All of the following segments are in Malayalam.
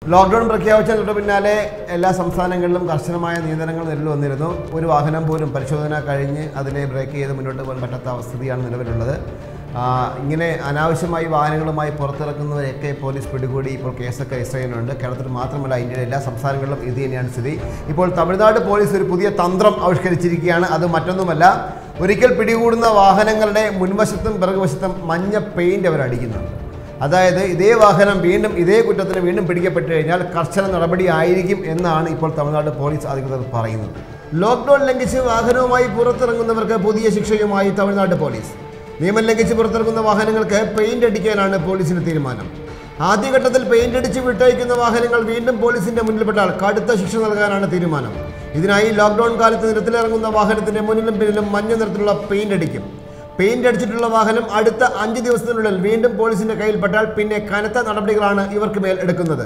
ലോക്ക്ഡൗൺ പ്രഖ്യാപിച്ചതിന് തൊട്ട് പിന്നാലെ എല്ലാ സംസ്ഥാനങ്ങളിലും കർശനമായ നിയന്ത്രണങ്ങൾ നിലവിൽ വന്നിരുന്നു. ഒരു വാഹനം പോലും പരിശോധന കഴിഞ്ഞ് അതിനെ ബ്രേക്ക് ചെയ്ത് മുന്നോട്ട് പോകാൻ പറ്റാത്ത അവസ്ഥയാണ് നിലവിലുള്ളത്. ഇങ്ങനെ അനാവശ്യമായി വാഹനങ്ങളുമായി പുറത്തിറക്കുന്നവരെയൊക്കെ പോലീസ് പിടികൂടി ഇപ്പോൾ കേസൊക്കെ രജിസ്റ്റർ ചെയ്യുന്നുണ്ട്. കേരളത്തിൽ മാത്രമല്ല, ഇന്ത്യയിലെ എല്ലാ സംസ്ഥാനങ്ങളിലും ഇത് തന്നെയാണ് സ്ഥിതി. ഇപ്പോൾ തമിഴ്നാട് പോലീസ് ഒരു പുതിയ തന്ത്രം ആവിഷ്കരിച്ചിരിക്കുകയാണ്. അത് മറ്റൊന്നുമല്ല, ഒരിക്കൽ പിടികൂടുന്ന വാഹനങ്ങളുടെ മുൻവശത്തും പിറകുവശത്തും മഞ്ഞ പെയിൻറ് അവർ അടിക്കുന്നുണ്ട്. അതായത് ഇതേ വാഹനം വീണ്ടും ഇതേ കുറ്റത്തിന് വീണ്ടും പിടിക്കപ്പെട്ടു കഴിഞ്ഞാൽ കർശന നടപടി ആയിരിക്കും എന്നാണ് ഇപ്പോൾ തമിഴ്നാട് പോലീസ് അധികൃതർ പറയുന്നത്. ലോക്ക്ഡൌൺ ലംഘിച്ച് വാഹനവുമായി പുറത്തിറങ്ങുന്നവർക്ക് പുതിയ ശിക്ഷയുമായി തമിഴ്നാട് പോലീസ്. നിയമം ലംഘിച്ച് പുറത്തിറങ്ങുന്ന വാഹനങ്ങൾക്ക് പെയിന്റ് അടിക്കാനാണ് പോലീസിന്റെ തീരുമാനം. ആദ്യഘട്ടത്തിൽ പെയിന്റ് അടിച്ച് വിട്ടയക്കുന്ന വാഹനങ്ങൾ വീണ്ടും പോലീസിന്റെ മുന്നിൽപ്പെട്ടാൽ കടുത്ത ശിക്ഷ നൽകാനാണ് തീരുമാനം. ഇതിനായി ലോക്ക്ഡൌൺ കാലത്ത് നിരത്തിലിറങ്ങുന്ന വാഹനത്തിന്റെ മുന്നിലും പിന്നിലും മഞ്ഞ നിറത്തിലുള്ള പെയിന്റ് അടിക്കും. പെയിന്റ് അടിച്ചിട്ടുള്ള വാഹനം അടുത്ത 5 ദിവസത്തിനുള്ളിൽ വീണ്ടും പോലീസിന്റെ കയ്യിൽപ്പെട്ടാൽ പിന്നെ കനത്ത നടപടികളാണ് ഇവർക്ക് മേൽ എടുക്കുന്നത്.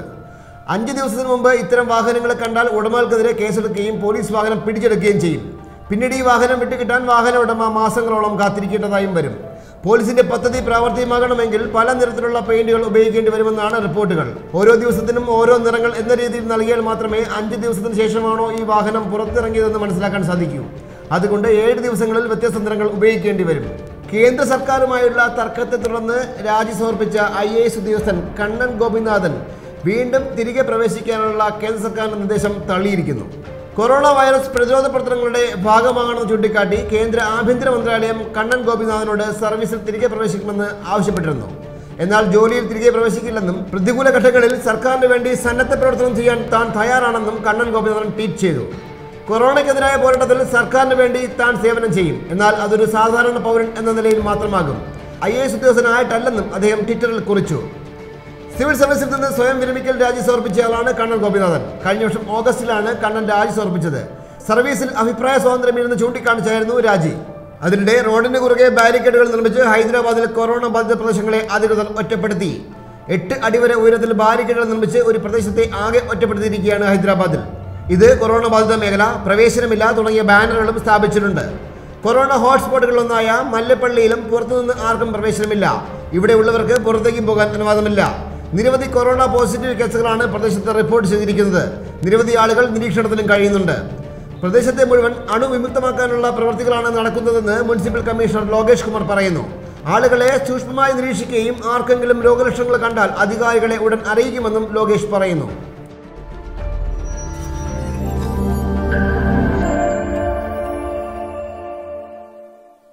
5 ദിവസത്തിന് മുമ്പ് ഇത്തരം വാഹനങ്ങളെ കണ്ടാൽ ഉടമകൾക്കെതിരെ കേസെടുക്കുകയും പോലീസ് വാഹനം പിടിച്ചെടുക്കുകയും ചെയ്യും. പിന്നീട് ഈ വാഹനം വിട്ടുകിട്ടാൻ വാഹന ഉടമ മാസങ്ങളോളം കാത്തിരിക്കേണ്ടതായും വരും. പോലീസിന്റെ പദ്ധതി പ്രാവർത്തികമാകണമെങ്കിൽ പല നിറത്തിലുള്ള പെയിന്റുകൾ ഉപയോഗിക്കേണ്ടി വരുമെന്നാണ് റിപ്പോർട്ടുകൾ. ഓരോ ദിവസത്തിനും ഓരോ നിറങ്ങൾ എന്ന രീതിയിൽ നൽകിയാൽ മാത്രമേ 5 ദിവസത്തിന് ശേഷമാണോ ഈ വാഹനം പുറത്തിറങ്ങിയതെന്ന് മനസ്സിലാക്കാൻ സാധിക്കൂ. അതുകൊണ്ട് 7 ദിവസങ്ങളിൽ വ്യത്യസ്ത നിറങ്ങൾ ഉപയോഗിക്കേണ്ടി വരും. കേന്ദ്ര സർക്കാരുമായുള്ള തർക്കത്തെ തുടർന്ന് രാജി സമർപ്പിച്ച IAS ഉദ്യോഗസ്ഥൻ കണ്ണൻ ഗോപിനാഥൻ വീണ്ടും തിരികെ പ്രവേശിക്കാനുള്ള കേന്ദ്ര സർക്കാരിന്റെ നിർദ്ദേശം തള്ളിയിരിക്കുന്നു. കൊറോണ വൈറസ് പ്രതിരോധ പ്രവർത്തനങ്ങളുടെ ഭാഗമാകണമെന്ന് ചൂണ്ടിക്കാട്ടി കേന്ദ്ര ആഭ്യന്തര മന്ത്രാലയം കണ്ണൻ ഗോപിനാഥനോട് സർവീസിൽ തിരികെ പ്രവേശിക്കണമെന്ന് ആവശ്യപ്പെട്ടിരുന്നു. എന്നാൽ ജോലിയിൽ തിരികെ പ്രവേശിക്കില്ലെന്നും പ്രതികൂല ഘട്ടങ്ങളിൽ സർക്കാരിന് വേണ്ടി സന്നദ്ധ പ്രവർത്തനം ചെയ്യാൻ താൻ തയ്യാറാണെന്നും കണ്ണൻ ഗോപിനാഥൻ ട്വീറ്റ് ചെയ്തു. കൊറോണയ്ക്കെതിരായ പോരാട്ടത്തിൽ സർക്കാരിന് വേണ്ടി താൻ സേവനം ചെയ്യും, എന്നാൽ അതൊരു സാധാരണ പൗരൻ എന്ന നിലയിൽ മാത്രമാകും. IAS ഉദ്യോഗസ്ഥനായിട്ടല്ലെന്നും അദ്ദേഹം ട്വിറ്ററിൽ കുറിച്ചു. സിവിൽ സർവീസിൽ നിന്ന് സ്വയം വിരമിക്കൽ രാജി സമർപ്പിച്ചയാളാണ് കണ്ണൻ ഗോപിനാഥൻ. കഴിഞ്ഞ വർഷം ഓഗസ്റ്റിലാണ് കണ്ണൻ രാജി സമർപ്പിച്ചത്. സർവീസിൽ അഭിപ്രായ സ്വാതന്ത്ര്യമില്ലെന്ന് ചൂണ്ടിക്കാണിച്ചായിരുന്നു രാജി. അതിനിടെ റോഡിന് കുറുകെ ബാരിക്കേഡുകൾ നിർമ്മിച്ച് ഹൈദരാബാദിൽ കൊറോണ ബാധിത പ്രദേശങ്ങളെ അധികൃതർ ഒറ്റപ്പെടുത്തി. 8 അടി വരെ ഉയരത്തിൽ ബാരിക്കേഡുകൾ നിർമ്മിച്ച് ഒരു പ്രദേശത്തെ ആകെ ഒറ്റപ്പെടുത്തിയിരിക്കുകയാണ് ഹൈദരാബാദിൽ. ഇത് കൊറോണ ബാധിത മേഖല, പ്രവേശനമില്ല തുടങ്ങിയ ബാനറുകളും സ്ഥാപിച്ചിട്ടുണ്ട്. കൊറോണ ഹോട്ട്സ്പോട്ടുകളൊന്നായ മല്ലപ്പള്ളിയിലും പുറത്തുനിന്ന് ആർക്കും പ്രവേശനമില്ല. ഇവിടെ ഉള്ളവർക്ക് പുറത്തേക്കും പോകാൻ അനുവാദമില്ല. നിരവധി കൊറോണ പോസിറ്റീവ് കേസുകളാണ് പ്രദേശത്ത് റിപ്പോർട്ട് ചെയ്തിരിക്കുന്നത്. നിരവധി ആളുകൾ നിരീക്ഷണത്തിലും കഴിയുന്നുണ്ട്. പ്രദേശത്തെ മുഴുവൻ അണുവിമുക്തമാക്കാനുള്ള പ്രവൃത്തികളാണ് നടക്കുന്നതെന്ന് മുനിസിപ്പൽ കമ്മീഷണർ ലോകേഷ് കുമാർ പറയുന്നു. ആളുകളെ സൂക്ഷ്മമായി നിരീക്ഷിക്കുകയും ആർക്കെങ്കിലും രോഗലക്ഷണങ്ങൾ കണ്ടാൽ അധികാരികളെ ഉടൻ അറിയിക്കുമെന്നും ലോകേഷ് പറയുന്നു.